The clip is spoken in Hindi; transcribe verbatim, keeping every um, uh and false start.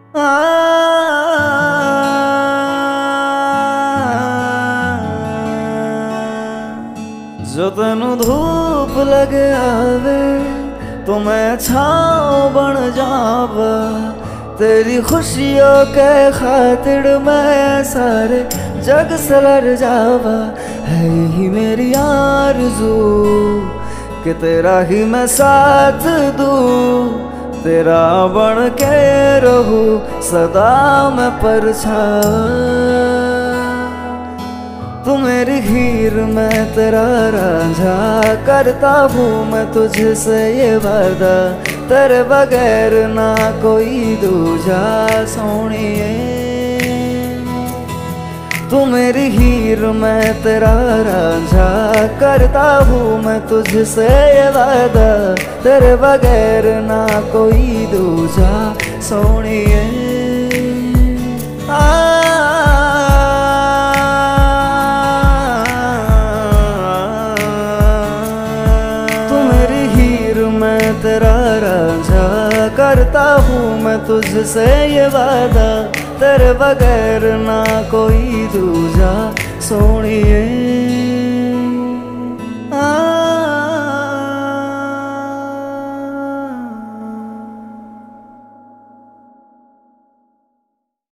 जो तेनू धूप लगे आवे तो मैं छाँव बन जावा, तेरी खुशियों के खातिर मैं सारे जग से लड़ जावा। है ही मेरी आरज़ू कि तेरा ही मैं साथ दूँ, तेरा बन के रहूँ सदा मैं परछावा। तू मेरी हीर मैं तेरा रांझा, करता हूँ मैं तुझसे ये वादा, तेरे बगैर ना कोई दूजा सोनिए। तू मेरी हीर मैं तेरा रांझा, करता हूँ मैं तुझसे ये वादा, तेरे बगैर ना कोई दूजा सोनिए। तेरा रांझा, करता हूँ मैं तुझसे ये वादा, तेरे बगैर ना कोई दूजा सोनिए।